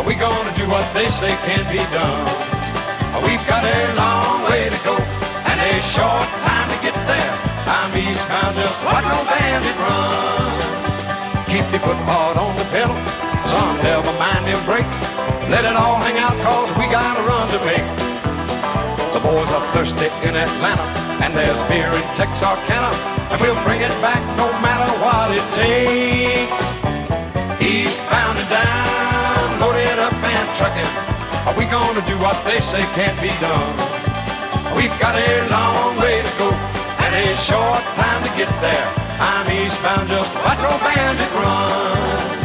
We gonna do what they say can't be done. We've got a long way to go and a short time to get there. I'm eastbound, just watch no bandit run. Keep your foot hard on the pedal, son, never mind them brakes. Let it all hang out, cause we got a run to make. The boys are thirsty in Atlanta, and there's beer in Texarkana, and we'll bring it back no matter what it takes. Eastbound and down, loaded up and trucking. We gonna do what they say can't be done. We've got a long way to go and a short time to get there. I'm eastbound, just watch old bandit run.